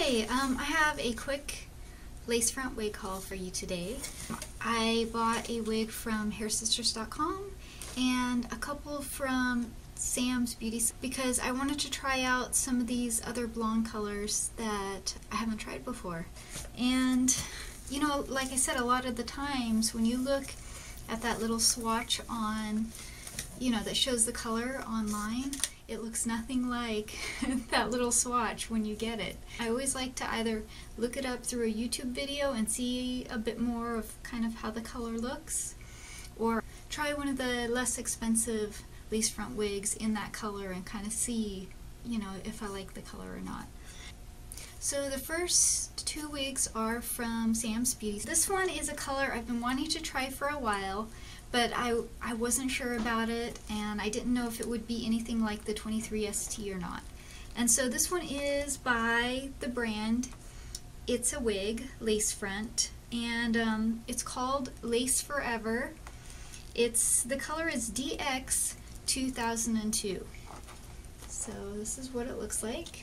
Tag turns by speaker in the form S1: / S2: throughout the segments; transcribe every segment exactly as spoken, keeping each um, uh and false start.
S1: Hi, um, I have a quick lace front wig haul for you today. I bought a wig from hair sisters dot com and a couple from Sam's Beauty because I wanted to try out some of these other blonde colors that I haven't tried before. And you know, like I said, a lot of the times when you look at that little swatch on, you know, that shows the color online, it looks nothing like that little swatch when you get it. I always like to either look it up through a YouTube video and see a bit more of kind of how the color looks, or try one of the less expensive lace front wigs in that color and kind of see, you know, if I like the color or not. So the first two wigs are from Sam's Beauty. This one is a color I've been wanting to try for a while, but I, I wasn't sure about it, and I didn't know if it would be anything like the twenty-three S T or not. And so this one is by the brand It's a Wig Lace Front, and um, it's called Lace Forever. It's the color is D X two thousand two. So this is what it looks like.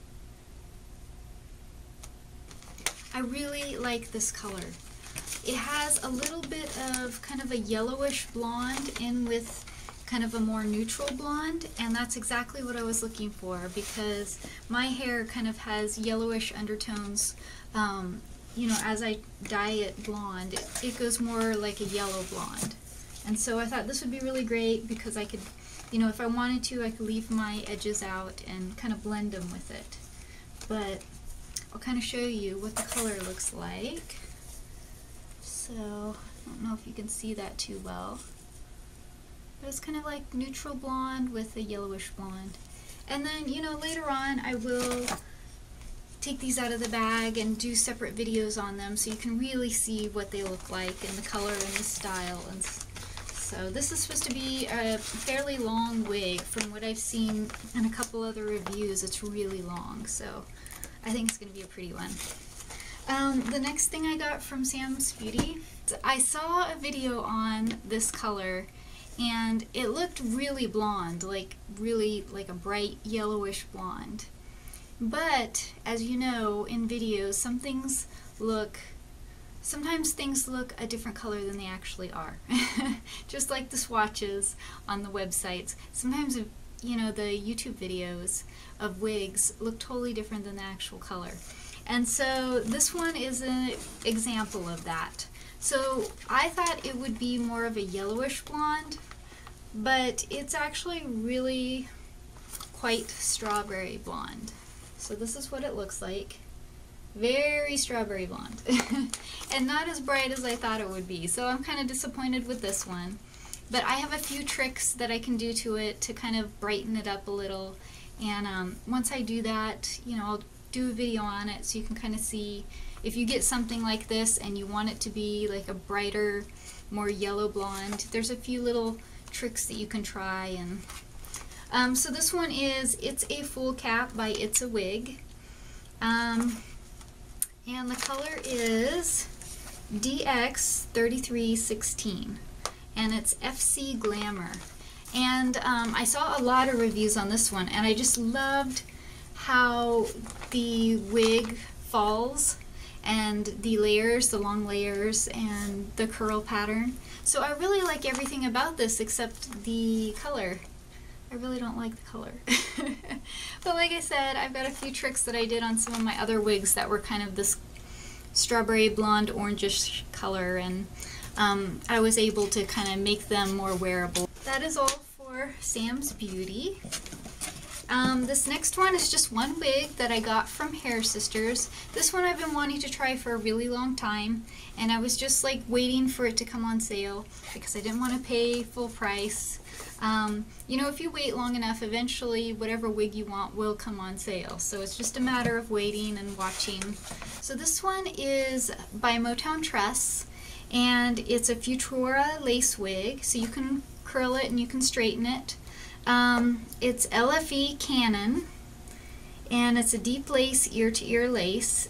S1: I really like this color. It has a little bit of kind of a yellowish blonde in with kind of a more neutral blonde, and that's exactly what I was looking for because my hair kind of has yellowish undertones. Um, you know, as I dye it blonde, it, it goes more like a yellow blonde. And so I thought this would be really great because I could, you know, if I wanted to, I could leave my edges out and kind of blend them with it. But I'll kind of show you what the color looks like. So, I don't know if you can see that too well. But it's kind of like neutral blonde with a yellowish blonde. And then, you know, later on I will take these out of the bag and do separate videos on them so you can really see what they look like and the color and the style. And so this is supposed to be a fairly long wig. From what I've seen in a couple other reviews, it's really long. So I think it's going to be a pretty one. Um, the next thing I got from Sam's Beauty, I saw a video on this color and it looked really blonde, like really like a bright yellowish blonde. But as you know, in videos, some things look, sometimes things look a different color than they actually are. Just like the swatches on the websites. Sometimes, you know, the YouTube videos of wigs look totally different than the actual color. And so this one is an example of that. So I thought it would be more of a yellowish blonde, but it's actually really quite strawberry blonde. So this is what it looks like. Very strawberry blonde. And not as bright as I thought it would be. So I'm kind of disappointed with this one. But I have a few tricks that I can do to it to kind of brighten it up a little. And um, once I do that, you know, I'll do a video on it so you can kind of see if you get something like this and you want it to be like a brighter, more yellow blonde. There's a few little tricks that you can try. And um, so this one is It's a Full Cap by It's a Wig. Um, and the color is D X thirty-three sixteen. And it's F C Glamour. And um, I saw a lot of reviews on this one, and I just loved how the wig falls and the layers, the long layers, and the curl pattern. So I really like everything about this except the color. I really don't like the color. But like I said, I've got a few tricks that I did on some of my other wigs that were kind of this strawberry blonde orangish color, and um, I was able to kind of make them more wearable. That is all for Sam's Beauty. Um, this next one is just one wig that I got from Hair Sisters. This one I've been wanting to try for a really long time, and I was just like waiting for it to come on sale because I didn't want to pay full price. Um, you know, if you wait long enough, eventually whatever wig you want will come on sale. So it's just a matter of waiting and watching. So this one is by Motown Tress, and it's a Futura lace wig, so you can curl it and you can straighten it. Um, it's L F E Canon, and it's a deep lace, ear-to-ear lace.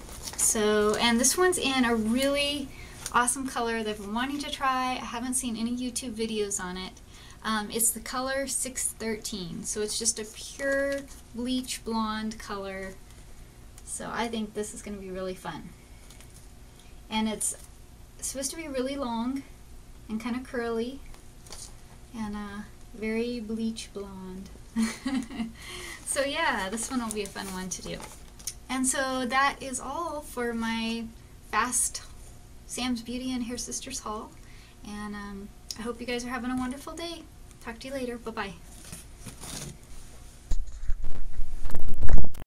S1: So, and this one's in a really awesome color that I've been wanting to try. I haven't seen any YouTube videos on it. Um, it's the color six thirteen, so it's just a pure bleach blonde color. So I think this is going to be really fun. And it's supposed to be really long and kind of curly and uh, very bleach blonde. So yeah, this one will be a fun one to do. And so that is all for my fast Sam's Beauty and Hairsisters haul. And um, I hope you guys are having a wonderful day. Talk to you later. Bye-bye.